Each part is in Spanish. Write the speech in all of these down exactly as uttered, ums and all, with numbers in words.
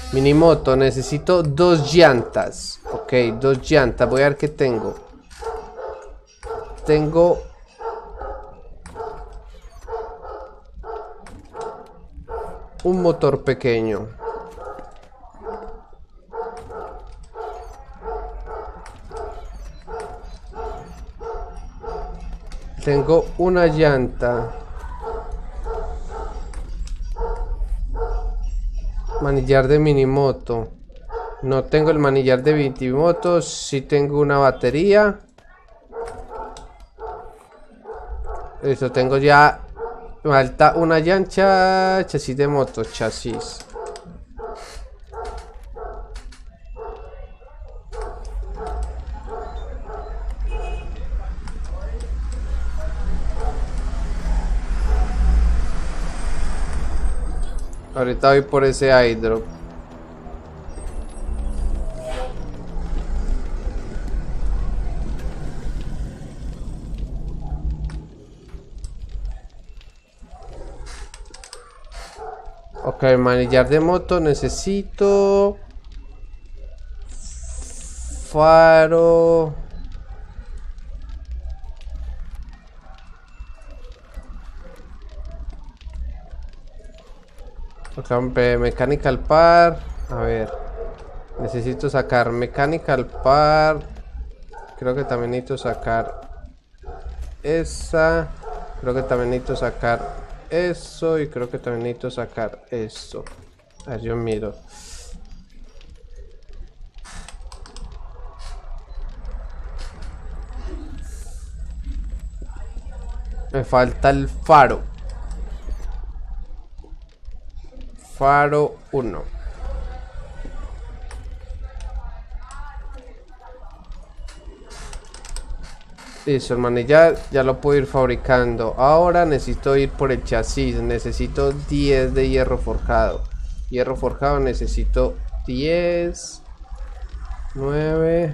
Minimoto, necesito dos llantas. Ok, dos llantas. Voy a ver qué tengo. Tengo... un motor pequeño. Tengo una llanta. Manillar de minimoto. No tengo el manillar de minimoto. Sí tengo una batería. Listo, tengo ya. Falta una llancha. Chasis de moto. Chasis. Ahorita voy por ese airdrop. Ok, manillar de moto. Necesito faro. Ok, mechanical par. A ver. Necesito sacar mechanical par. Creo que también necesito sacar esa. Creo que también necesito sacar eso. Y creo que también necesito sacar esto. A ver, yo miro. Me falta el faro. Faro uno. Listo, el manillar ya lo puedo ir fabricando. Ahora necesito ir por el chasis. Necesito diez de hierro forjado. Hierro forjado necesito diez. nueve.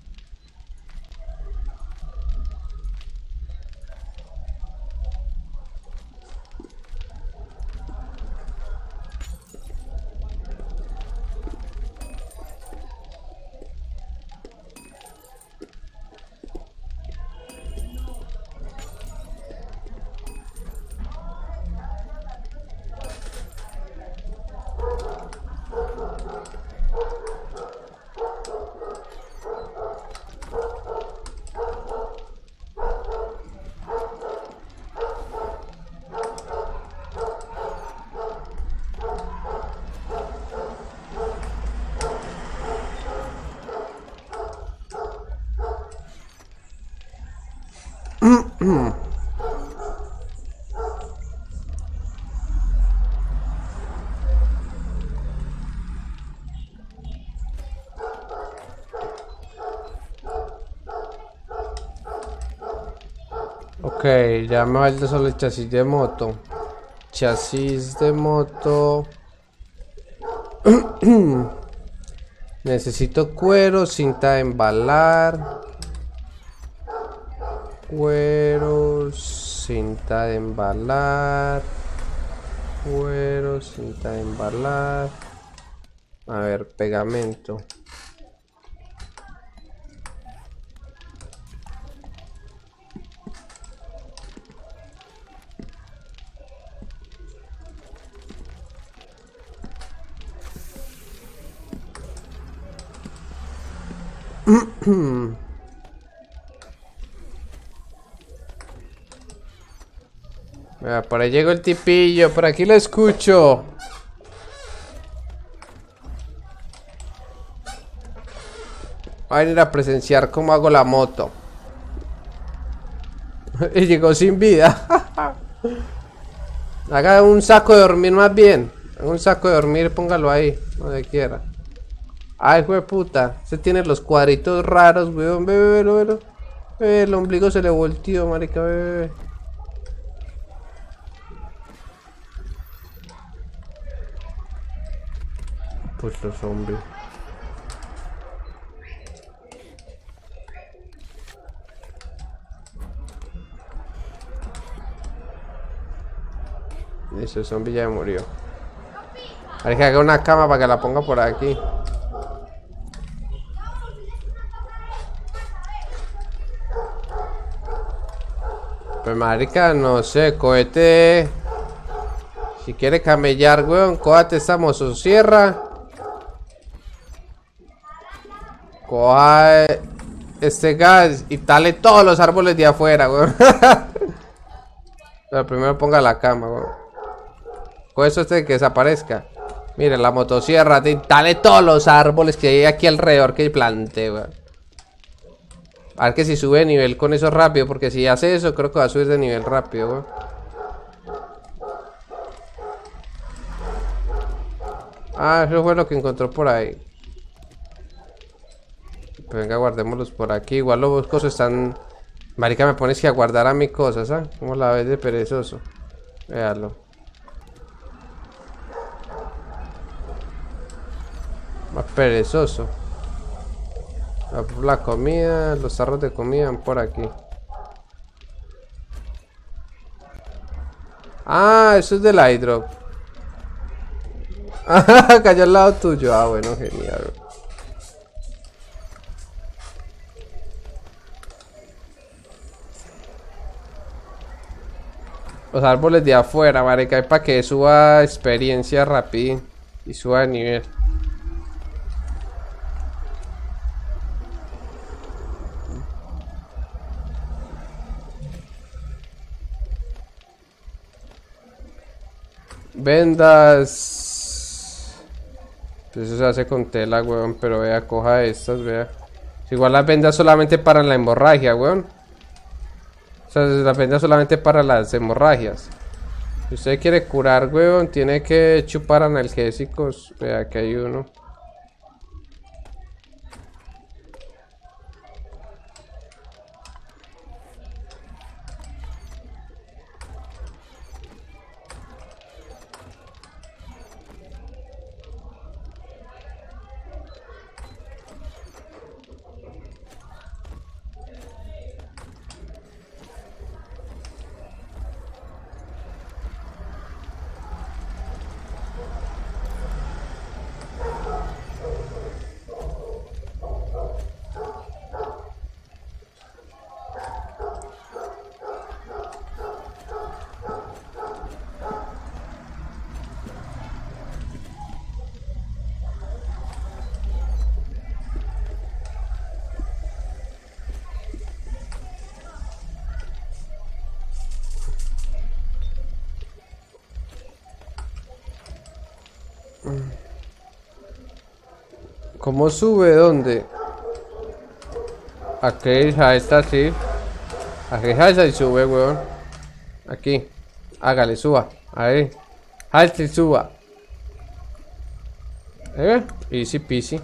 Ok, ya me falta solo el chasis de moto. Chasis de moto. Necesito cuero, cinta de embalar. Cuero, cinta de embalar. Cuero, cinta de embalar. A ver, pegamento. Mira, por ahí llegó el tipillo, por aquí lo escucho. Va a venir a presenciar cómo hago la moto. Y llegó sin vida. Haga un saco de dormir más bien. Haga un saco de dormir, póngalo ahí, donde quiera. Ay, hijo de puta. Se tiene los cuadritos raros, weón. Ve, ve, ve, ve, ve. El ombligo se le volteó, marica, ve, ve, ve. Pues los zombies. Ese zombie ya murió. Hay que haga una cama para que la ponga por aquí. Pues marica, no sé, cohete. Si quiere camellar, weón, cójate esta motosierra. Coja este gas y tale todos los árboles de afuera, weón. Pero primero ponga la cama, weón. Con eso este que desaparezca. Miren, la motosierra, tale todos los árboles que hay aquí alrededor que plante, weón. A ver que si sube de nivel con eso rápido, porque si hace eso, creo que va a subir de nivel rápido, weón. Ah, eso fue lo que encontró por ahí. Pues venga, guardémoslos por aquí. Igual los cosas están... Marica, me pones que a guardar a mi cosa, ¿sabes? Como la ves de perezoso. Véalo. Más perezoso. La comida, los tarros de comida van por aquí. Ah, eso es del iDrop. Ah, cayó al lado tuyo. Ah, bueno, genial. Los árboles de afuera, marica, para que suba experiencia rápido y suba de nivel. Vendas. Pues eso se hace con tela, weón. Pero vea, coja estas, vea. Igual las vendas solamente para la hemorragia, weón. O sea, las vendas solamente para las hemorragias. Si usted quiere curar, weón, tiene que chupar analgésicos. Vea que hay uno. ¿Cómo sube? ¿Dónde? Aquí, a esta sí. Aquí, a esa y sube, weón. Aquí. Hágale, suba. Ahí. Halte y suba. ¿Eh? Easy peasy.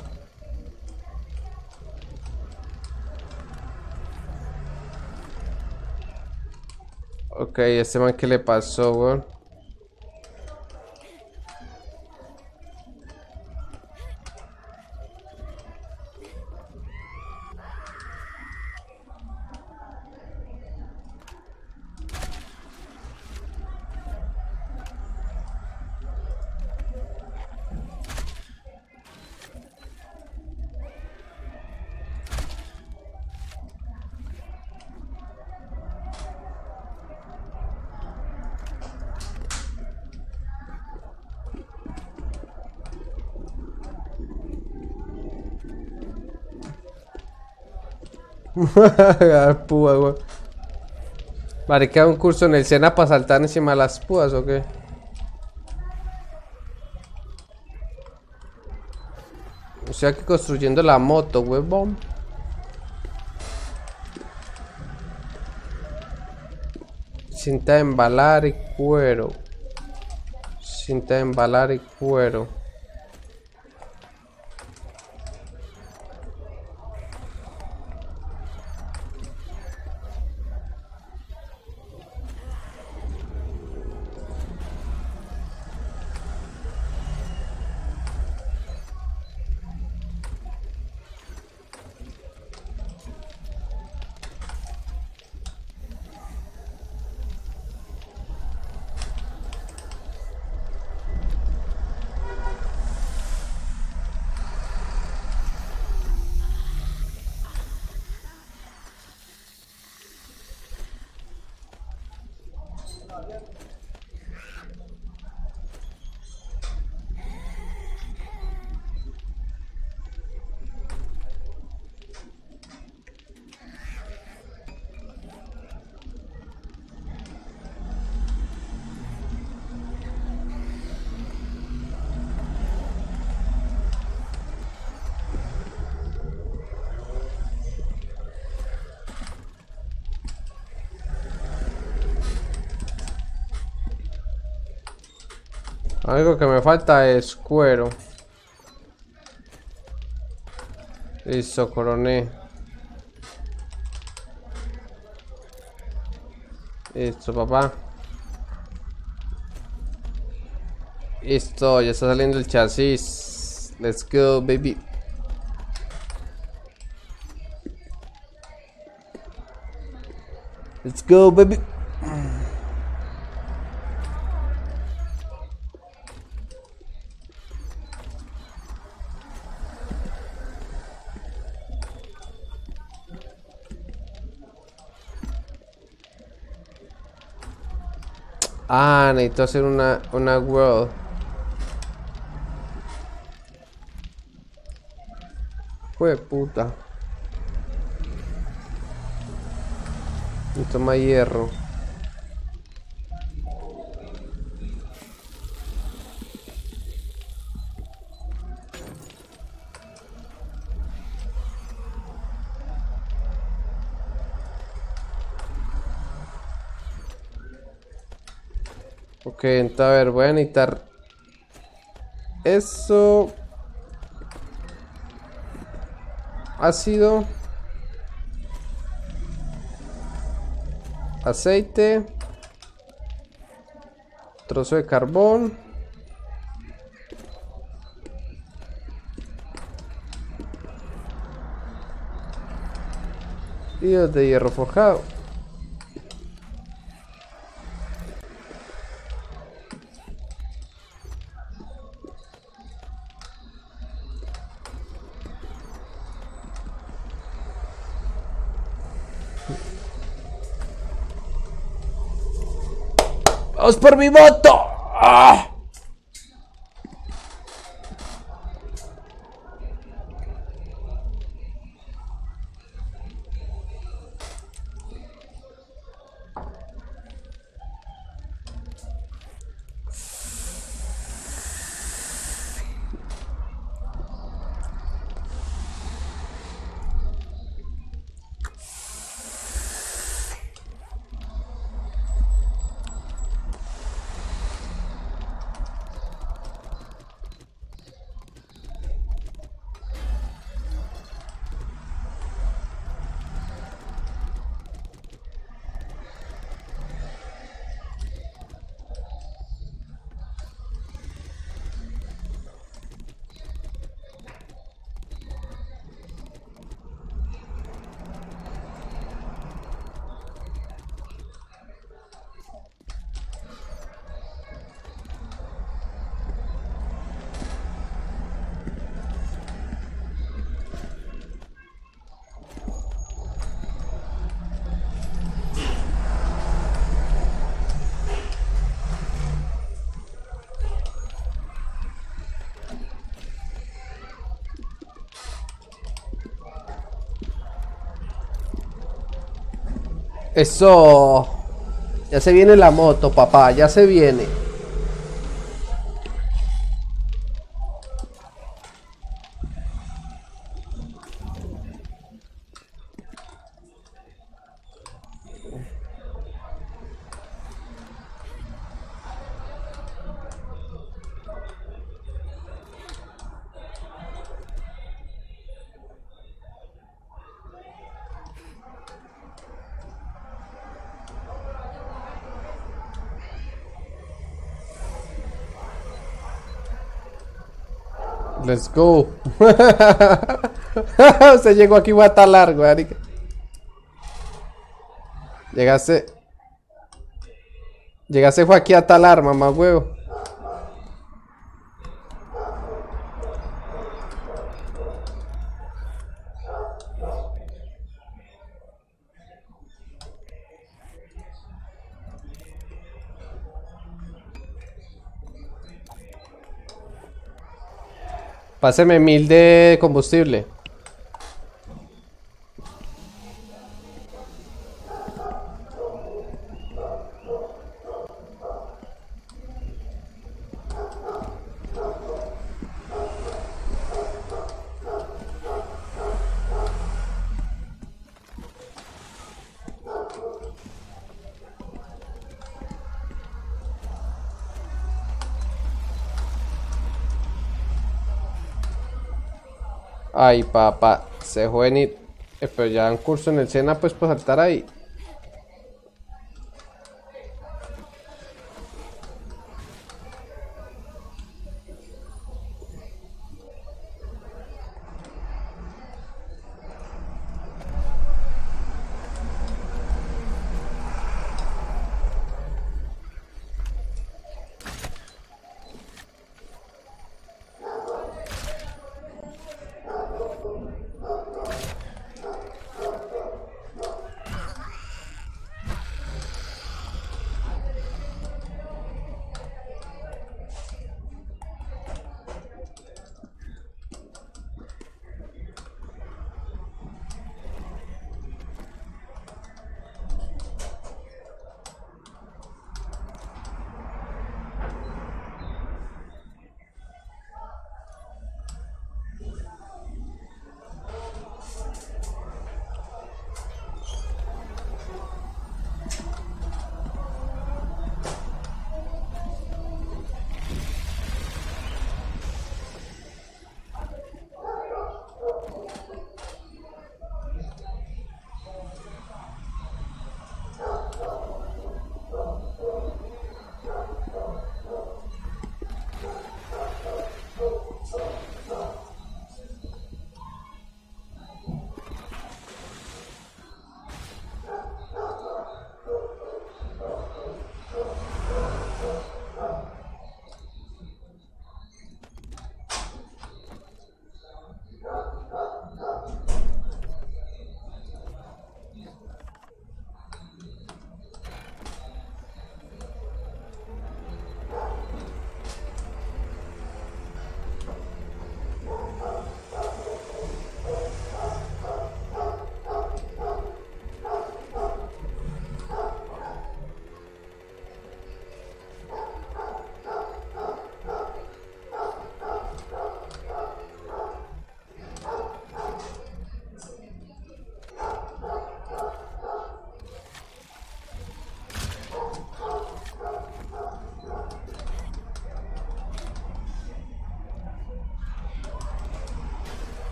Ok, este man, ¿qué le pasó, weón? Púa, weón. Marica, un curso en el Sena para saltar encima de las púas, ¿o qué? O sea que construyendo la moto, huevón. Cinta de embalar y cuero. Cinta de embalar y cuero. Algo que me falta es cuero. Listo, coroné. Listo, papá. Listo, ya está saliendo el chasis. Let's go, baby. Let's go, baby. Ah, necesito hacer una, una world. Jue puta. Necesito más hierro. Ok, entonces a ver, voy a necesitar eso. Ácido. Aceite. Trozo de carbón. Y los de hierro forjado. ¡Vamos por mi moto! ¡Ah! Eso. Ya se viene la moto, papá. Ya se viene. Let's go. Usted llegó aquí, voy a estar largo, marica. Llegaste. Llegaste fue aquí a talar, mamá huevo. Páseme mil de combustible. Ay, papá, se juvenil. Eh, pero ya un curso en el Sena, pues, para saltar ahí.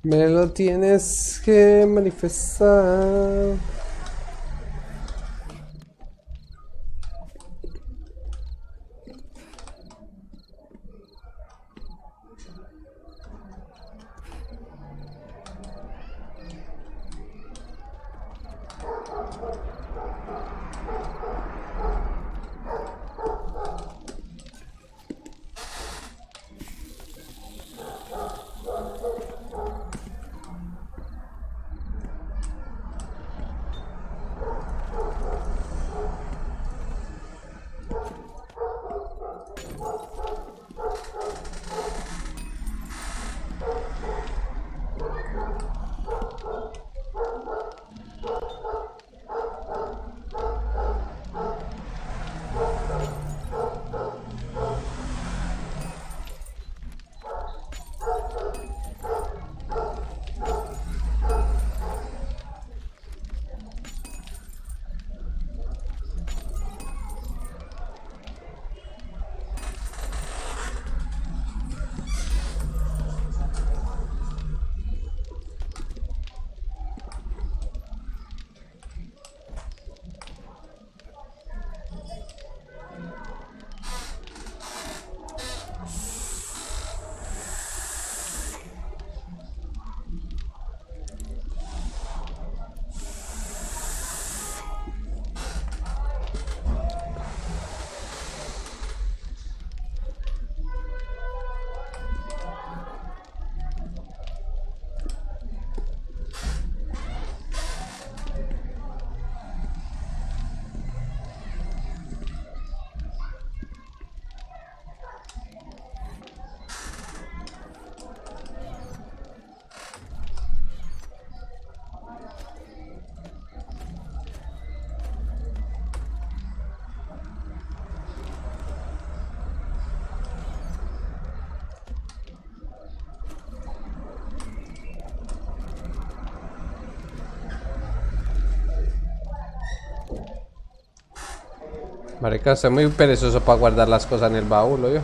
Me lo tienes que manifestar. Marica, soy muy perezoso para guardar las cosas en el baúl, yo.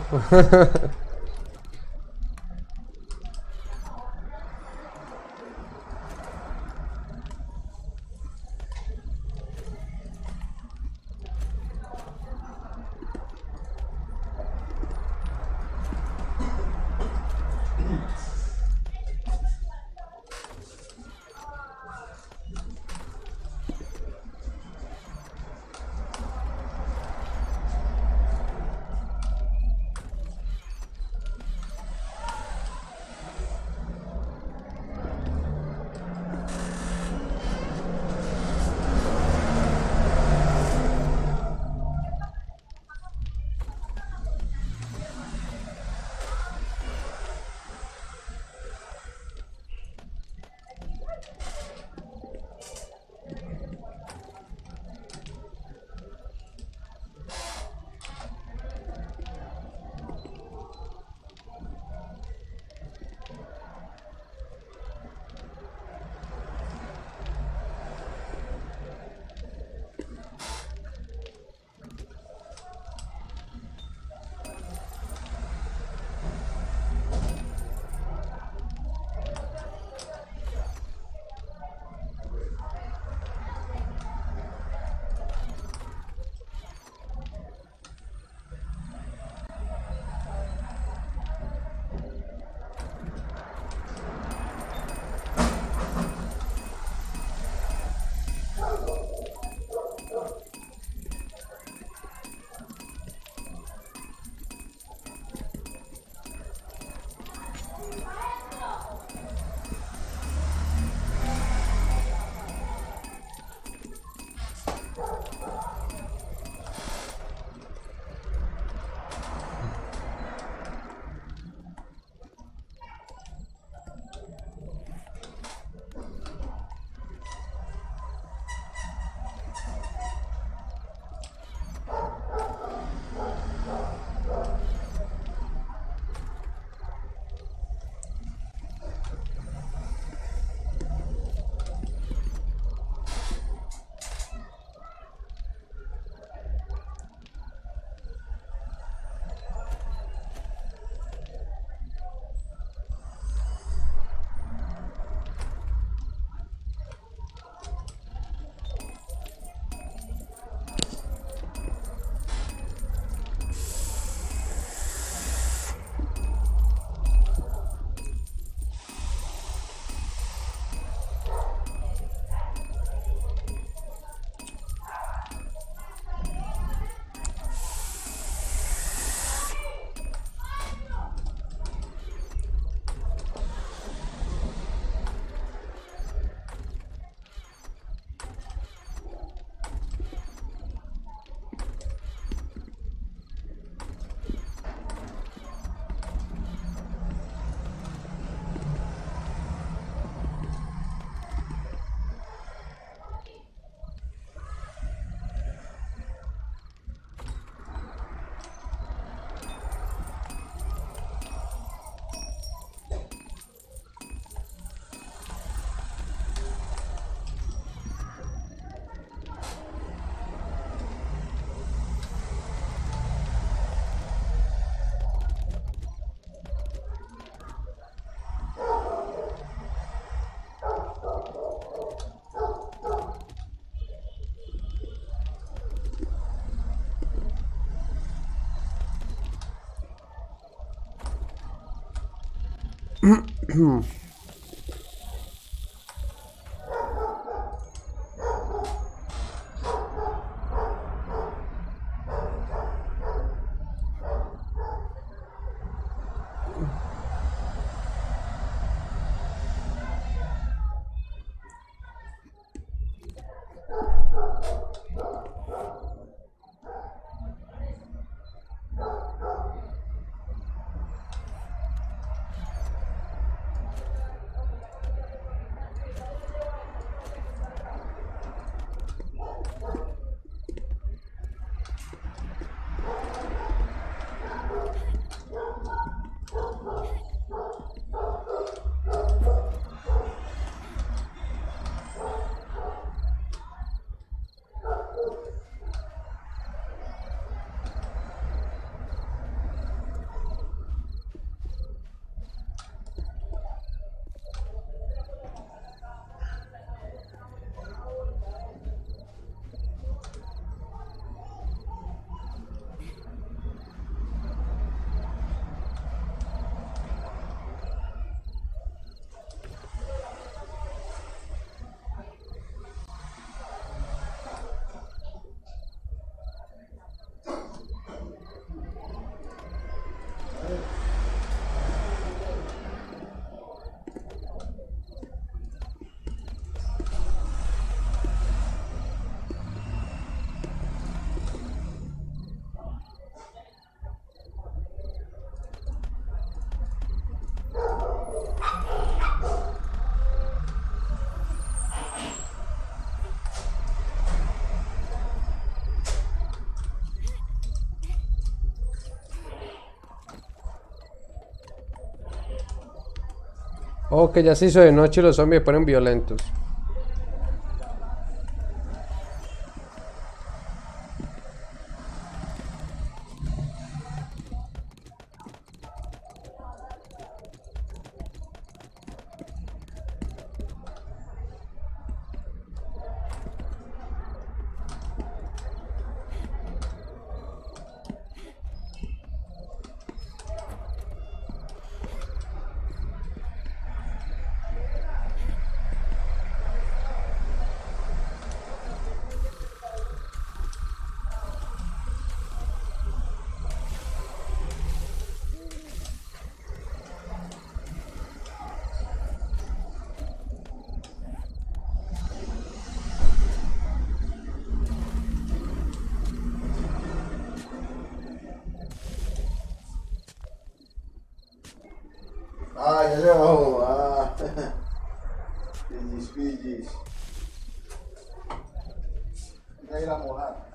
Oh, que ya se hizo de noche y los zombies se ponen violentos. Ah, ya se bajó. Ah. Pillis, pillis. Voy a ir a mojar.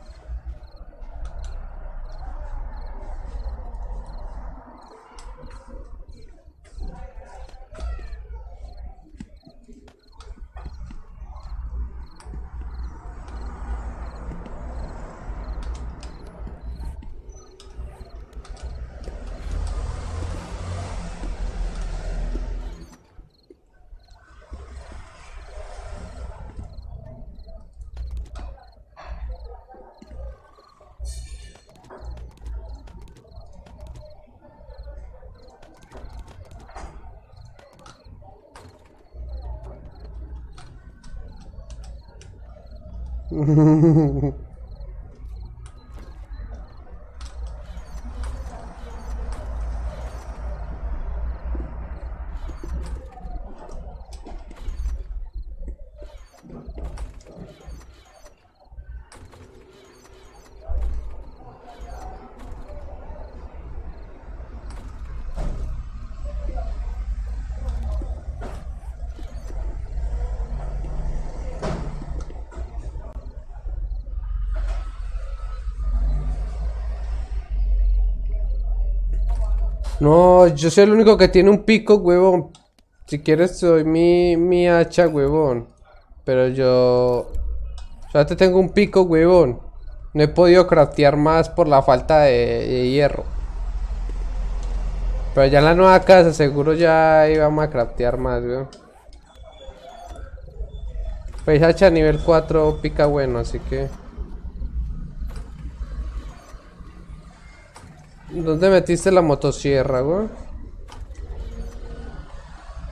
No, yo soy el único que tiene un pico, huevón. Si quieres, soy mi, mi hacha, huevón. Pero yo... Solamente tengo un pico, huevón. No he podido craftear más por la falta de, de hierro. Pero ya en la nueva casa seguro ya íbamos a craftear más, weón. Pues hacha nivel cuatro pica bueno, así que... ¿Dónde metiste la motosierra, weón?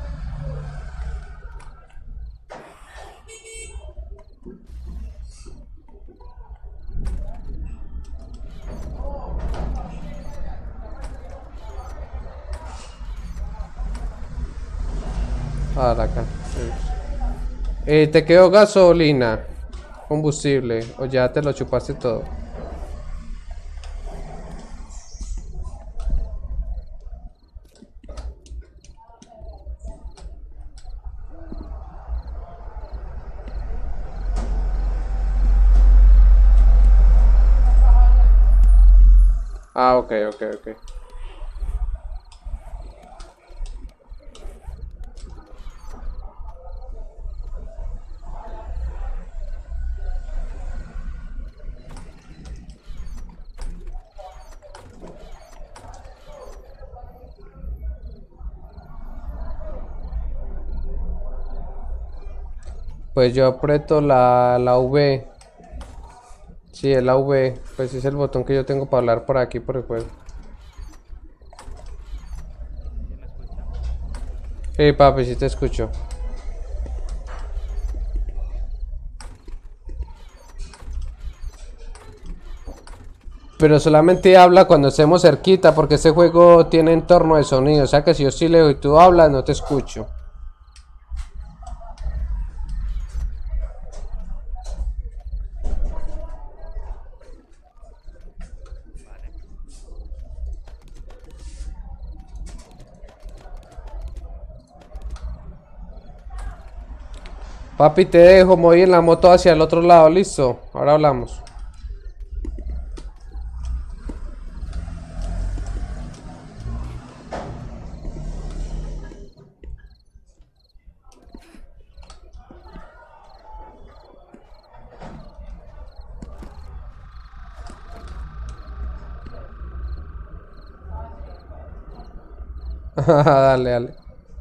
Ah, la acá. Eh, ¿te quedó gasolina? Combustible. ¿O ya te lo chupaste todo? Ah, ok, ok, ok. Pues yo aprieto la, la V. Sí, el la V. Pues es el botón que yo tengo para hablar por aquí por el juego. Sí, papi, sí te escucho. Pero solamente habla cuando estemos cerquita, porque este juego tiene entorno de sonido. O sea que si yo sí leo y tú hablas, no te escucho. Papi, te dejo, me voy en la moto hacia el otro lado, listo. Ahora hablamos. Dale, dale.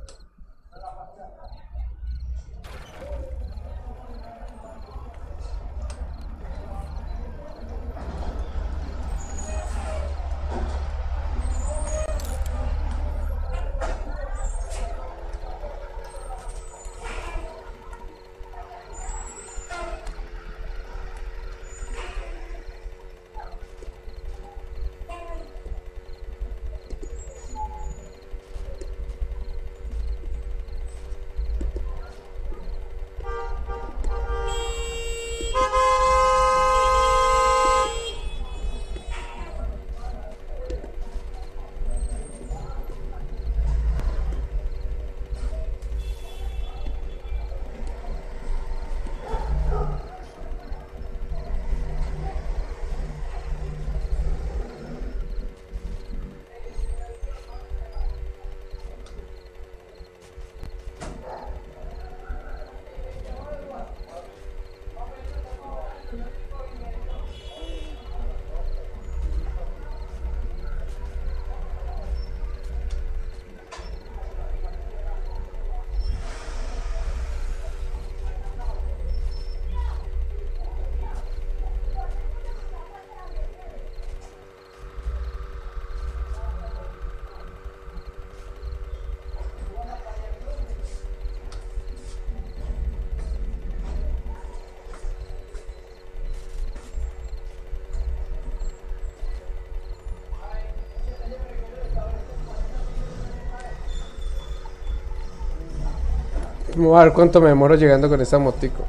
Vamos a ver cuánto me demoro llegando con esta motico.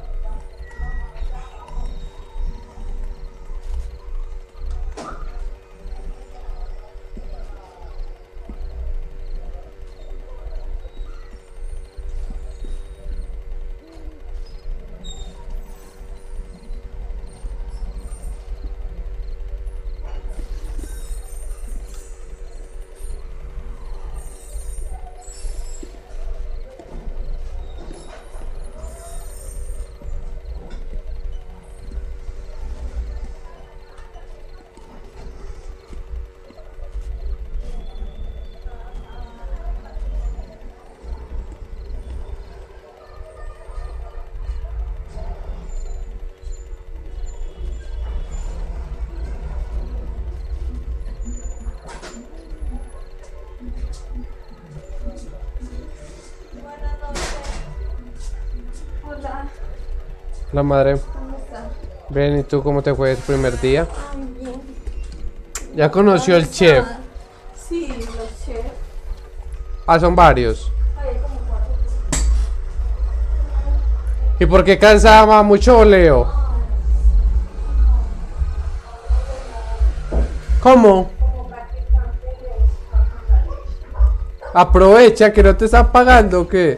La madre. ¿Cómo está? Ven, ¿y tú cómo te fue el primer día? Ay, bien. Ya conoció el chef. Sí, los chefs. Ah, son varios. Ay, hay como cuatro. ¿Y por qué cansaba mucho, Leo? ¿Cómo? Aprovecha que no te están pagando, ¿o qué?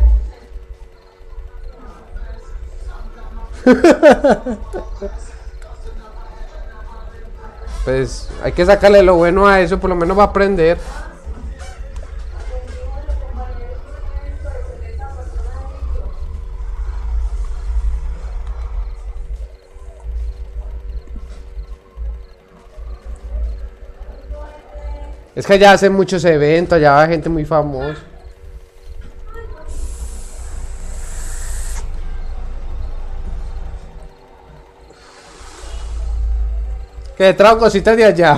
Pues hay que sacarle lo bueno a eso, por lo menos va a aprender. Es que allá hacen muchos eventos, allá va gente muy famosa. Que trajo cositas de allá.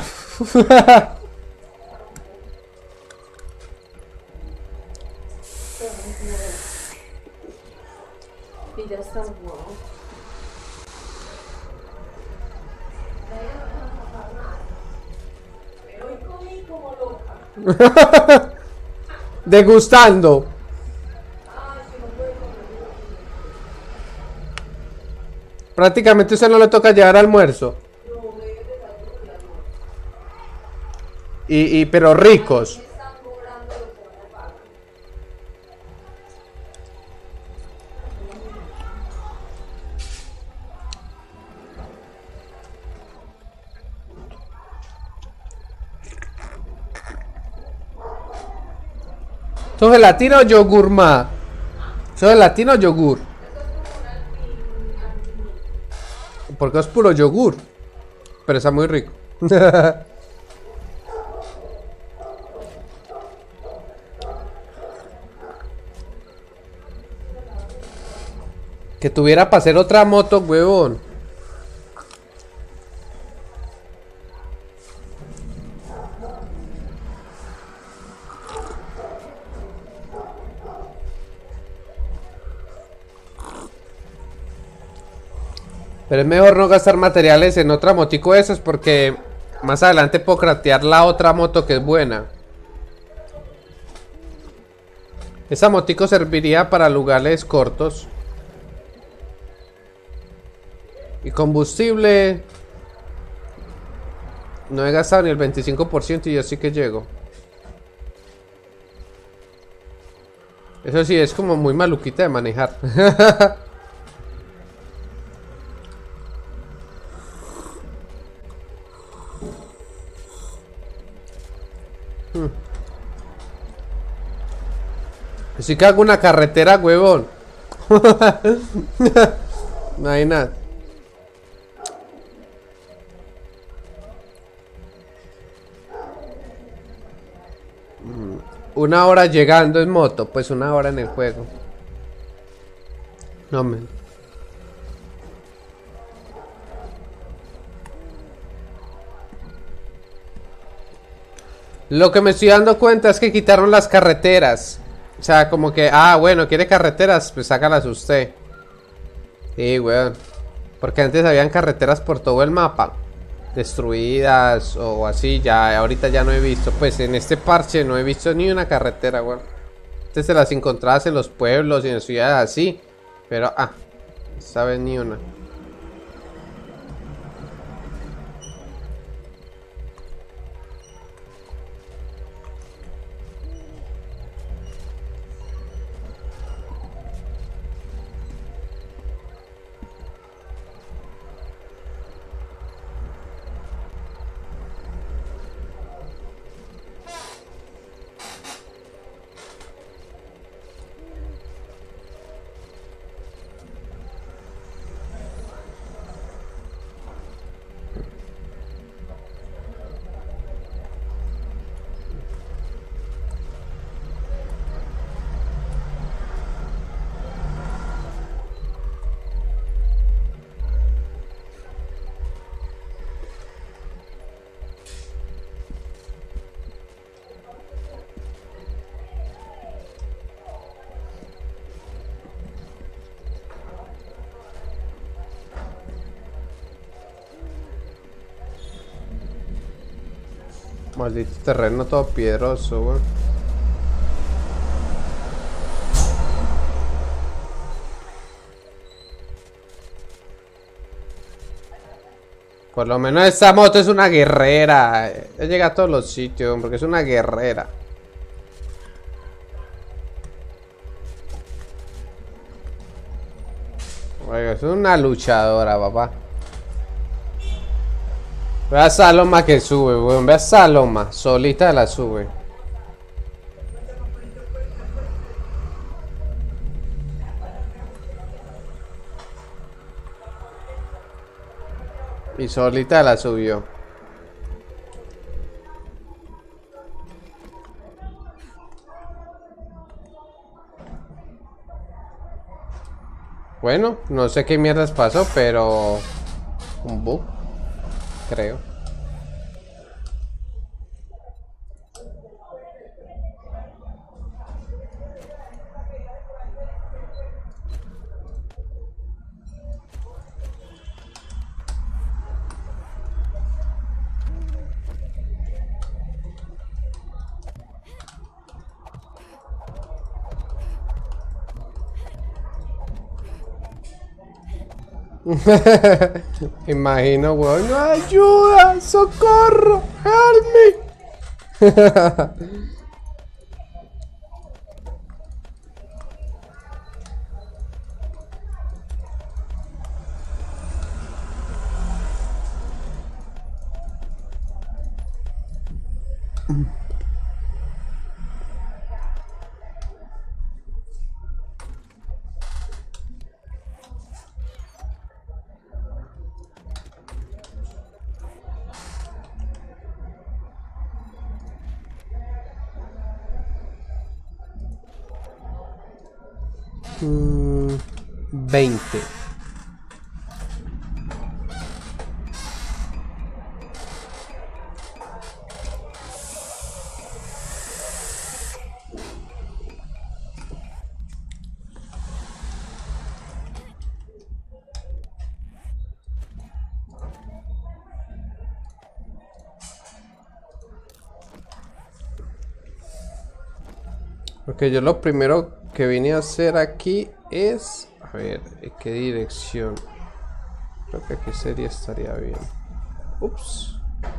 Y ya está guau. Hoy comí como loca. Degustando. Prácticamente usted no le toca llevar almuerzo. Y, y pero ricos. ¿Eso es gelatina o yogur más? ¿Eso es gelatina o yogur? Porque es puro yogur. Pero está muy rico. Que tuviera para hacer otra moto, huevón. Pero es mejor no gastar materiales en otra motico de esas porque más adelante puedo craftear la otra moto que es buena. Esa motico serviría para lugares cortos. Y combustible no he gastado ni el veinticinco por ciento y yo sí que llego. Eso sí, es como muy maluquita de manejar. hmm. Así que hago una carretera, huevón. No hay nada. Una hora llegando en moto, pues una hora en el juego. No me. Lo que me estoy dando cuenta es que quitaron las carreteras. O sea, como que, ah, bueno, quiere carreteras, pues sácalas usted. Sí, weón. Porque antes habían carreteras por todo el mapa. Destruidas o así, ya ahorita ya no he visto. Pues en este parche no he visto ni una carretera, weón. Antes te las encontrabas en los pueblos y en ciudades así. Pero, ah, esta vez ni una. Maldito terreno todo piedroso, weón. Por lo menos esta moto es una guerrera. Ella llega a todos los sitios, porque es una guerrera. Oiga, es una luchadora, papá. Ve a Saloma que sube, weón. Ve a Saloma. Solita la sube. Y solita la subió. Bueno, no sé qué mierdas pasó, pero... un bug, creo. Imagino, weón. ¡No, ayuda! ¡Socorro! ¡Help me! Mm, veinte. Ok, yo lo primero que vine a hacer aquí es... A ver, ¿en qué dirección? Creo que aquí sería estaría bien. Ups.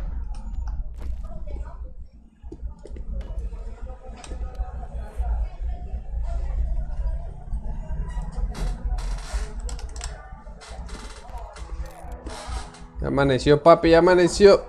Ya amaneció, papi, ya amaneció.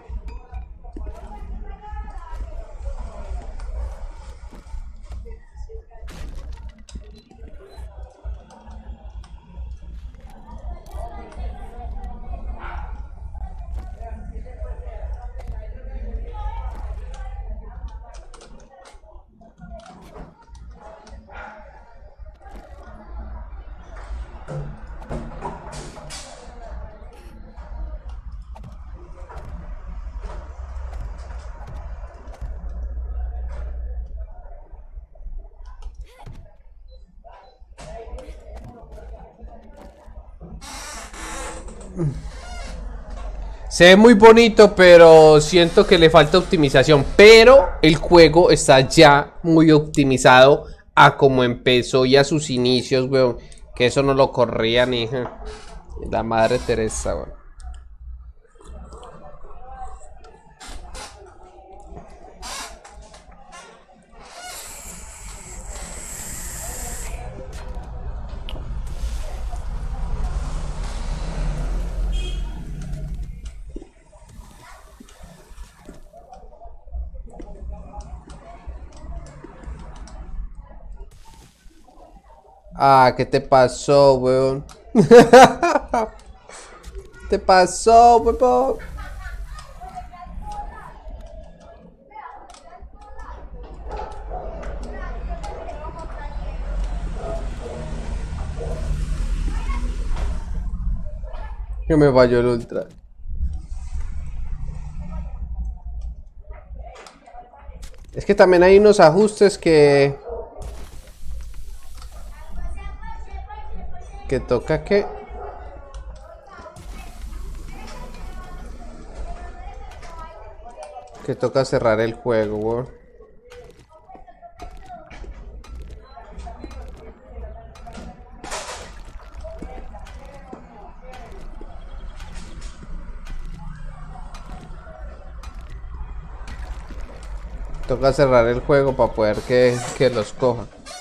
Se ve muy bonito, pero siento que le falta optimización. Pero el juego está ya muy optimizado a como empezó y a sus inicios, weón. Que eso no lo corría ni la madre Teresa, weón. Ah, ¿qué te pasó, weón? ¿Qué te pasó, weón? Que me falló el ultra. Es que también hay unos ajustes que... Que toca que... Que toca cerrar el juego, weón. toca cerrar el juego para poder que, que los coja.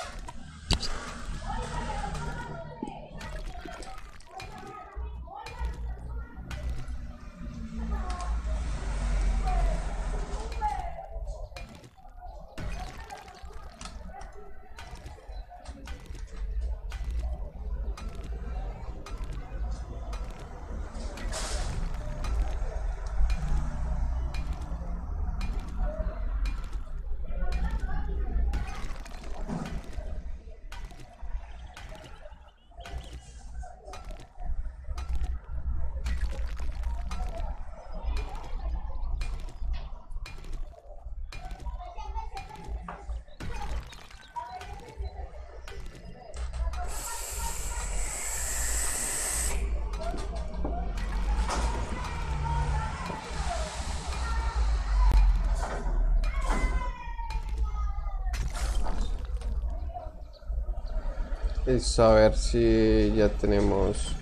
Es a ver si ya tenemos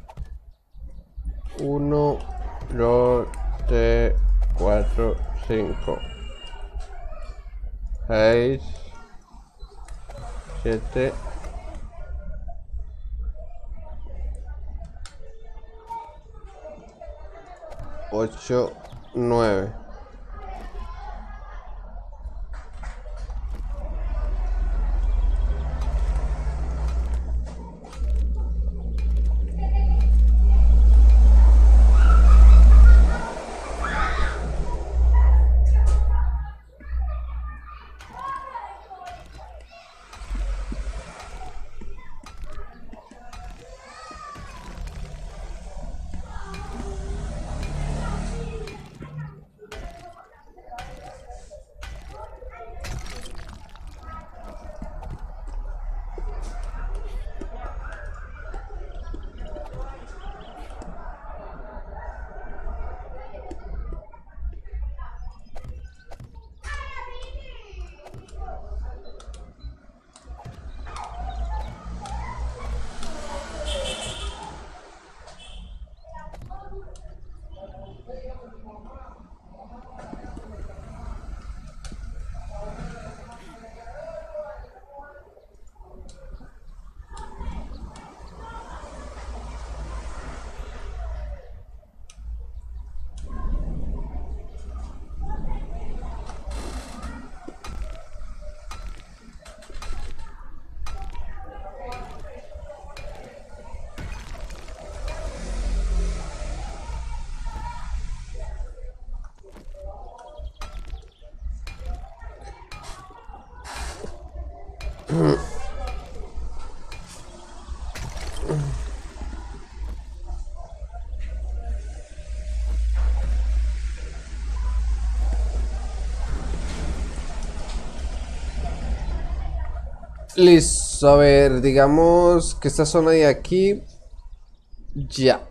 uno, dos, tres, cuatro, cinco, seis, siete, ocho, nueve. Listo, a ver, digamos que esta zona de aquí ya.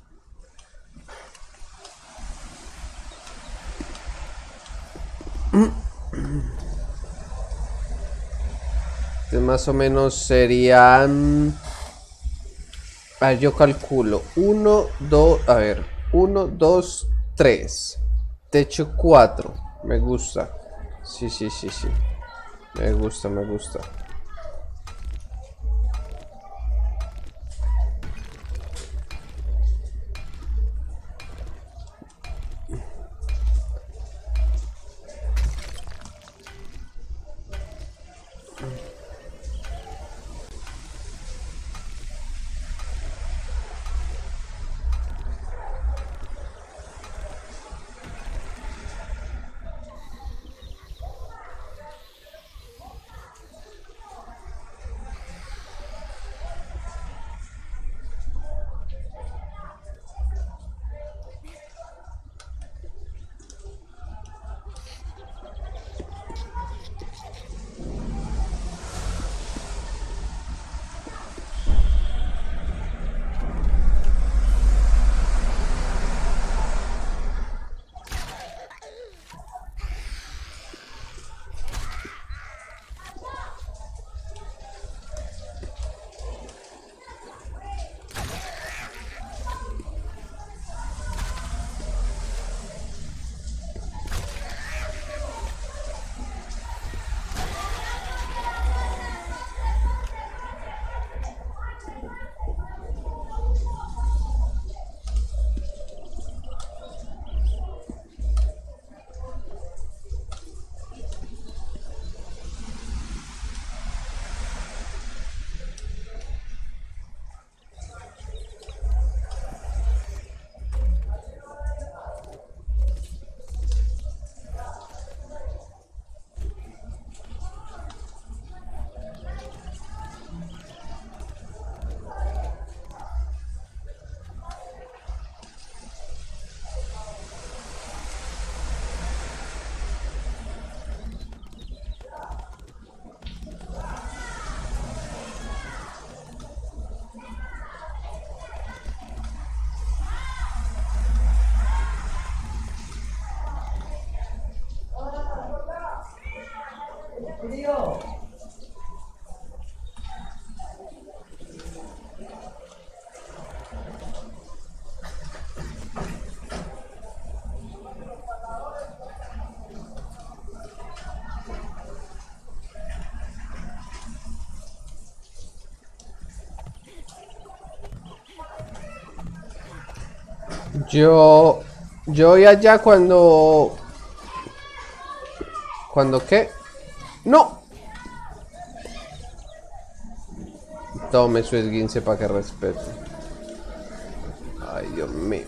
Este más o menos serían, a ver, yo calculo uno, dos, a ver, uno, dos, tres, techo cuatro, me gusta, sí, sí, sí, sí, me gusta, me gusta. Yo... Yo voy allá cuando... ¿Cuándo qué? ¡No! Tome su esguince para que respete. Ay, Dios mío.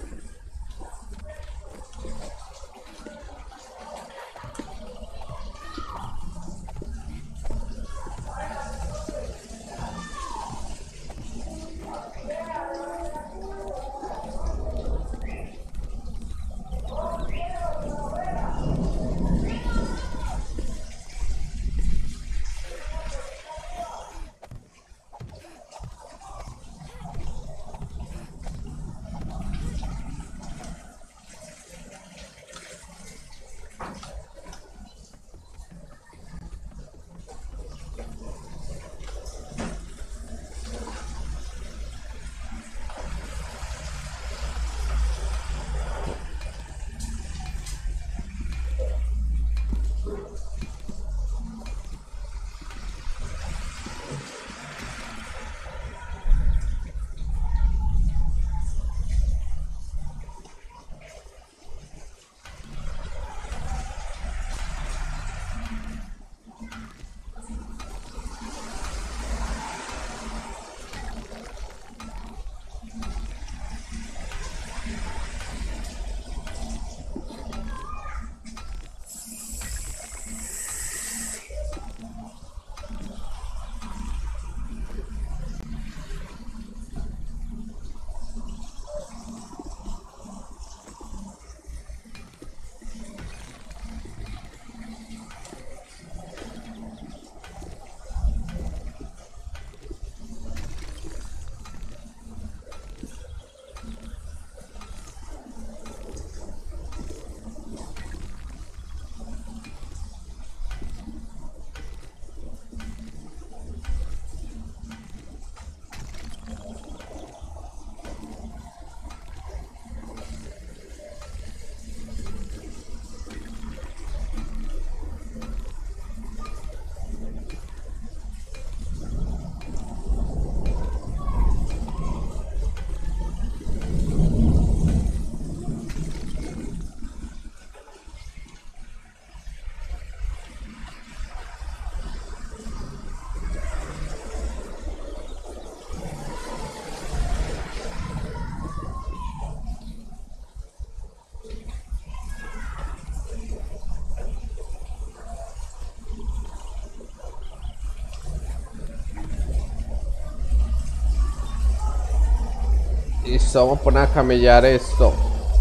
Listo, vamos a poner a camellar esto.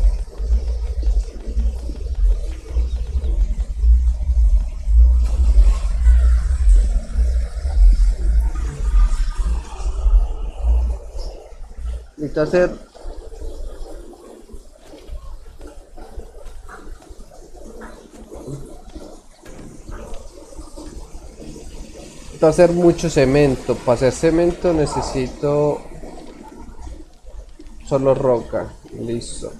Necesito hacer... Necesito hacer mucho cemento. Para hacer cemento necesito... Solo roca. Listo.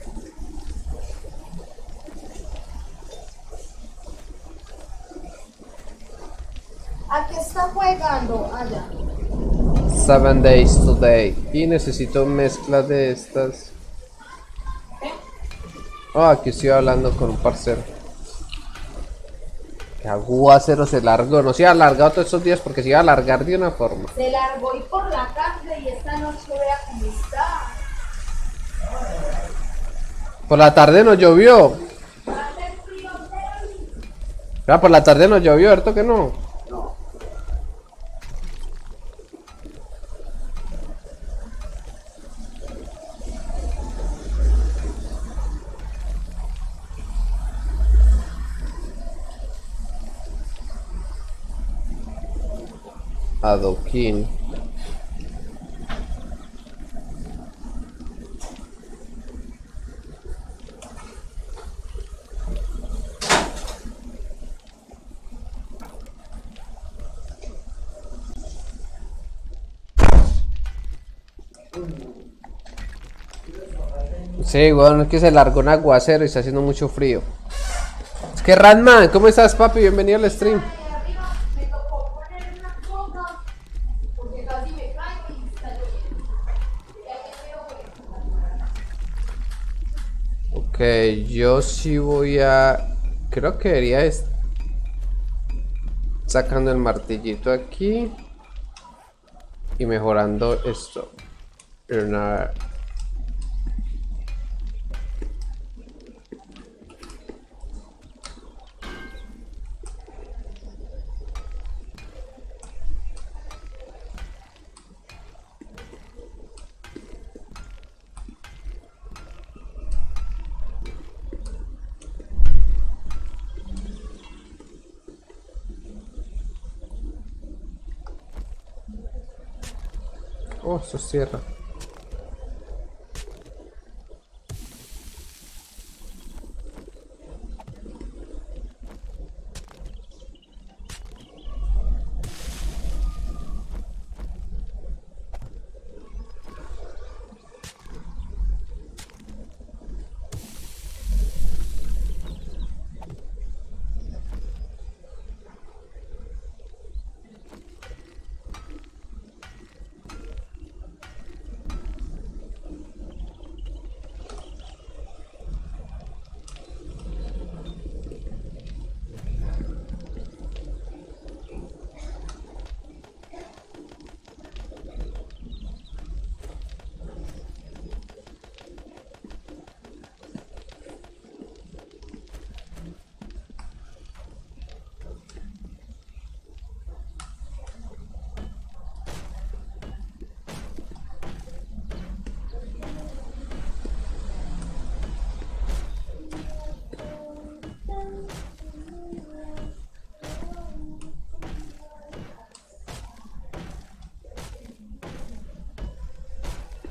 ¿A qué está jugando allá? Seven days today. Y necesito mezcla de estas. Oh, aquí estoy hablando con un parcero. Que aguacero se largó. No se ha alargado todos estos días porque se iba a alargar de una forma. Se largó y por la tarde y esta noche vea cómo está. Por la tarde no llovió. Va a hacer frío hoy. Ah, por la tarde no llovió, ¿cierto que no? No. Adoquín. Sí, bueno, es que se largó un aguacero y está haciendo mucho frío. Es que Ratman, ¿cómo estás, papi? Bienvenido al stream. Me tocó poner una cosa porque casi me caigo y está lloviendo. Y ahí me veo que Ok, yo sí voy a... Creo que debería es... sacando el martillito aquí. Y mejorando esto. Una... Oh, eso es tierra.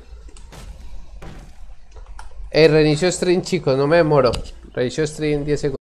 Eh, reinicio stream, chicos, no me demoro. Reinicio stream diez segundos.